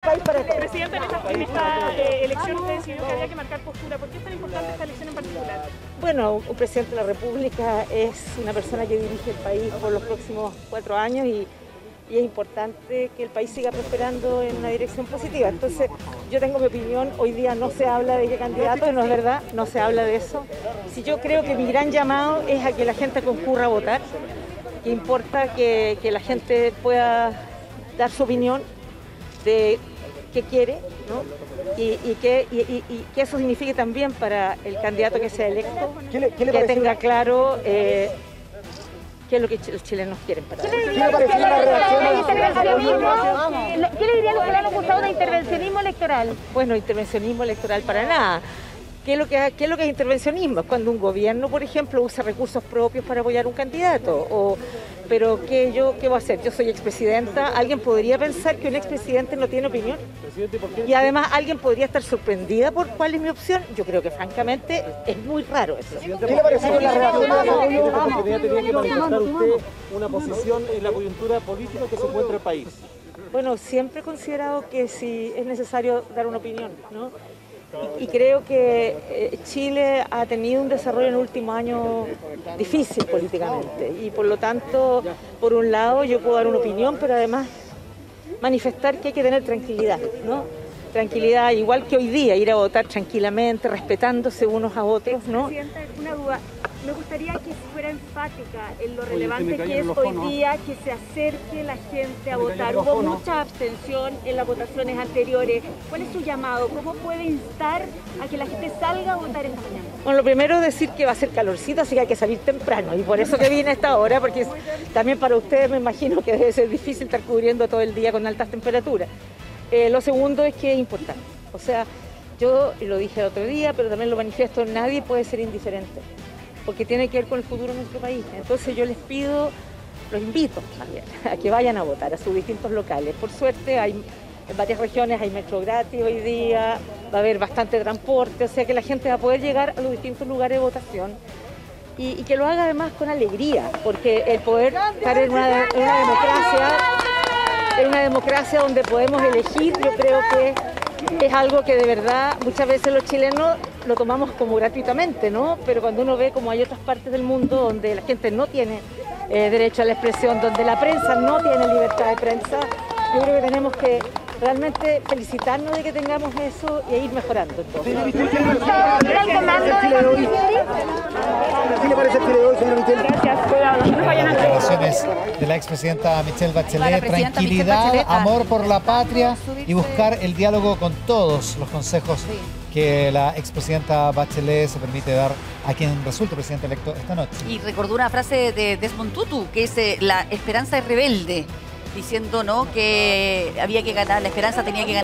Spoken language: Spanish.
país para todos. Presidenta, en esta elección usted decidió que había que marcar postura. ¿Por qué es tan importante esta elección en particular? Bueno, un presidente de la República es una persona que dirige el país por los próximos 4 años y es importante que el país siga prosperando en una dirección positiva. Entonces, yo tengo mi opinión, hoy día no se habla de qué candidato, no es verdad, no se habla de eso. Si yo creo que mi gran llamado es a que la gente concurra a votar, que importa que la gente pueda dar su opinión de qué quiere, ¿no? Y que eso signifique también para el candidato que sea electo, que tenga claro qué es lo que los chilenos quieren para él. ¿Qué le dirían los que le han acusado de intervencionismo electoral? Bueno, intervencionismo electoral para nada. ¿Qué es lo que es intervencionismo? Es cuando un gobierno, por ejemplo, usa recursos propios para apoyar un candidato. Pero ¿qué voy a hacer? Yo soy expresidenta. ¿Alguien podría pensar que un expresidente no tiene opinión? Y además, ¿alguien podría estar sorprendida por cuál es mi opción? Yo creo que, francamente, es muy raro eso. ¿Qué le pareció la reacción de la oportunidad tenía que manifestar usted una posición en la coyuntura política que se encuentra el país? Bueno, siempre he considerado que si es necesario dar una opinión, ¿no? Y creo que Chile ha tenido un desarrollo en el último año difícil políticamente y por lo tanto, por un lado yo puedo dar una opinión, pero además manifestar que hay que tener tranquilidad, ¿no? Tranquilidad, igual que hoy día, ir a votar tranquilamente, respetándose unos a otros, ¿no? Presidenta, una duda. Me gustaría que fuera enfática en lo relevante que es hoy día que se acerque la gente a votar. Hubo mucha abstención en las votaciones anteriores. ¿Cuál es su llamado? ¿Cómo puede instar a que la gente salga a votar esta mañana? Bueno, lo primero es decir que va a ser calorcito, así que hay que salir temprano. Y por eso que vine a esta hora, porque también para ustedes me imagino que debe ser difícil estar cubriendo todo el día con altas temperaturas. Lo segundo es que es importante. O sea, yo lo dije el otro día, pero también lo manifiesto, nadie puede ser indiferente, porque tiene que ver con el futuro de nuestro país. Entonces yo les pido, los invito más bien, a que vayan a votar a sus distintos locales. Por suerte en varias regiones hay metro gratis hoy día, va a haber bastante transporte, o sea que la gente va a poder llegar a los distintos lugares de votación y que lo haga además con alegría, porque el poder estar en una democracia donde podemos elegir, yo creo que es algo que de verdad muchas veces los chilenos lo tomamos como gratuitamente, ¿no? Pero cuando uno ve como hay otras partes del mundo donde la gente no tiene derecho a la expresión, donde la prensa no tiene libertad de prensa, yo creo que tenemos que realmente felicitarnos de que tengamos eso e ir mejorando. ¿Qué le parece el Chile de hoy, señora Michelle? Gracias, cuidado, no vayan a Declaraciones de la expresidenta Michelle Bachelet, tranquilidad, amor por la patria y buscar el diálogo con todos los consejos que la expresidenta Bachelet se permite dar a quien resulte presidente electo esta noche. Y recordó una frase de Desmond Tutu, que es la esperanza es rebelde, diciendo, ¿no?, que había que ganar, la esperanza tenía que ganar.